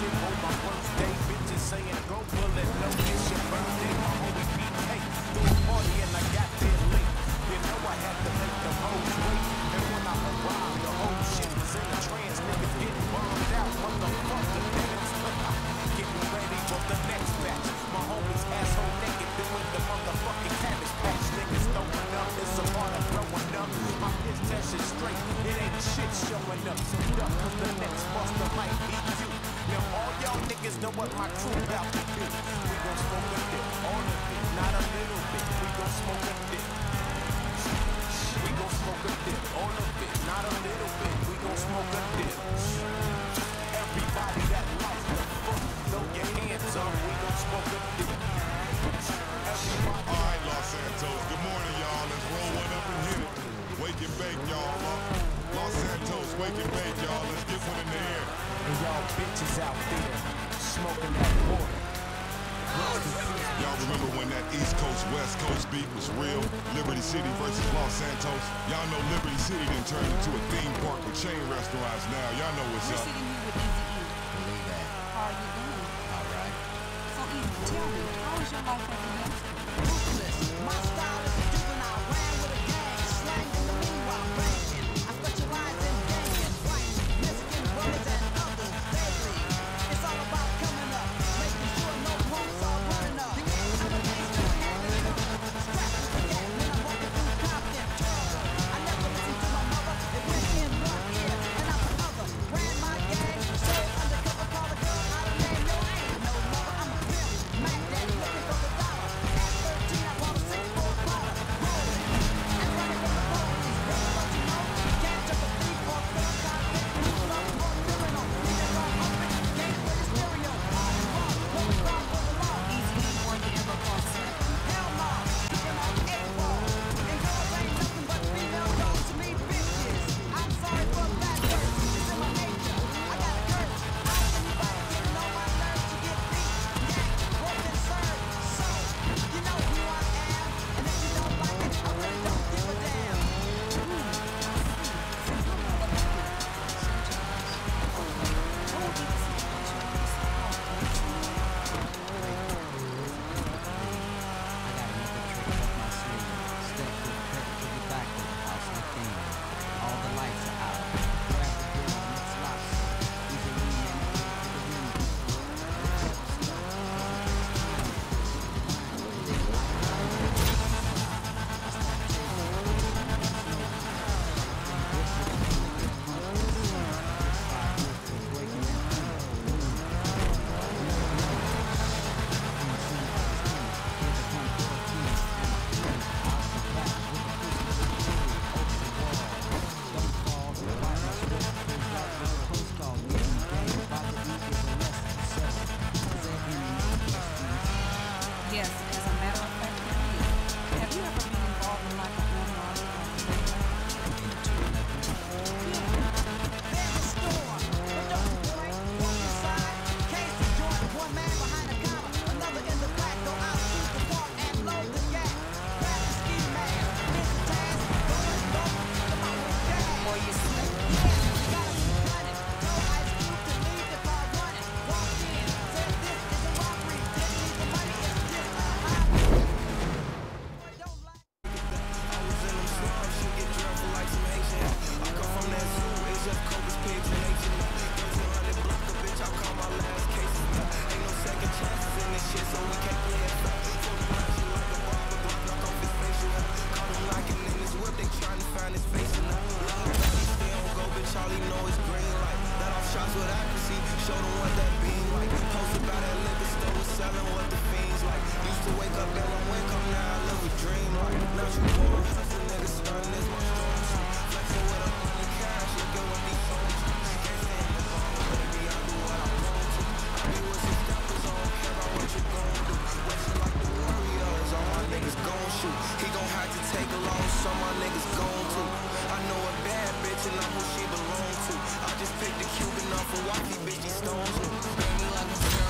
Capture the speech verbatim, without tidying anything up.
shit on my birthday. Bitches saying go pull it, no, it's your birthday. My homie B K threw a party and I got there late. You know I had to make the hoes wait. And when I arrived, the whole shit was in a trance. Niggas getting bombed out, motherfucker dance. Getting ready for the next batch. My homies asshole naked doing the motherfucking cabbage patch. Niggas throwing up, it's a part of throwing up. My piss test is straight, it ain't shit showing up. Speed up, cause the next buster might be you. Now all y'all niggas know what my crew about to do. We gon' smoke a dip, all of it, not a little bit. We gon' smoke a dip. We gon' smoke a dip, all of it, not a little bit. We gon' smoke a dip. Everybody that likes the fuck, throw your hands up. We gon' smoke a dip. Everybody. All right, Los Santos. Good morning, y'all. Let's roll one up and hit it. Wake and bake, y'all. Los Santos, wake and bake, y'all. Let's get one in the air. And y'all bitches out there smoking that water. Y'all remember when that East Coast, West Coast beat was real? Liberty City versus Los Santos. Y'all know Liberty City done turned into a theme park with chain restaurants now. Y'all know what's We're up. sitting here with Easy E. Believe that. How are you doing? All right. So Easy, tell me, how was your life as a youngster? Ruthless. My style is a juvenile. Ran with a gang. Slang in the meanwhile. Banging. I specialize in banging. White, Mexican brothers and others. Daily. It's all about coming up. Making sure no punks are running up. I'm a gangster. Scratch and forget when I'm walking through Compton. I never listened to my mother. It went in one ear and out the other. Ran my gang. So undercover, call a girl out of name. No, I ain't no mother. I'm a pimp. Mac Daddy looking for the dollar. At thirteen, I bought a six four Prada. Rolling and running from the police. Brother, don't you know? Can't jump a thief or thug convict. Who's love more criminal? Niggas all open. Game for the stereo. Hard and wrong. What we wrong for the law. Easy E, were you ever caught slipping? Hell no. Looking on eight ball. And girls ain't nothing but female dogs to me bitches. I'm sorry for that curse. It's in my nature. I got a curse. I anybody getting on my nerves to get beat. Yanked, broken, served. So, you know who I am. And if you don't like it, I really don't give a damn. I got another trick up my sleeve. Step with credit to the back of the house like thing. All the lights are out. Grab the door and it's locked. Easy lean in the to the window. Yes, as a matter of fact, there is. Have you ever been involved in like a home run or There's a store. But don't you point. Walk inside. Case the joint. One man behind the counter. Another in the back. Go out to the park and load the gas. Grab the ski mask. Here's the task. Go and go. Come on with gas. Boy, you slip. Yeah, gotta be running. Told Ice Cube to leave the car running. Walked in. Said this is a robbery. Didn't need the money. It's just a hobby. Boy, don't lie. I was in them slums, shit get dreadful like some Haitian. I come from that zoo, raised up Cobras, pigs, and Haitian. thirteen hundred block a bitch, I call my last cases. Ain't no second chances in this shit, so we can't play it back. forty rounds, you like a barber, block knock off his facial. Caught him knocking in his whip, they trying to find his face. And love that he stay on go, bitch, all he know is green light. Let off shots with accuracy, show them what that beam like. Post about that liquor store, selling what the fiends like. Used to wake up and I'm wake up, now I live a dream like. Now you poor, hustle niggas, starting this my strong suit. Flexing with a hundred cash, look at what these phones do. Can't stand the phone, baby, I do what I want to. I be with some steppers, I don't care about what you gon' do. Racing like the Warriors, all my niggas gon' shoot. He gon' have to take a loss, some my niggas gon' to. I know a bad bitch and I'm who she belong to. I just picked the Cuban off a wifey, bitch, these stones. Baby, like a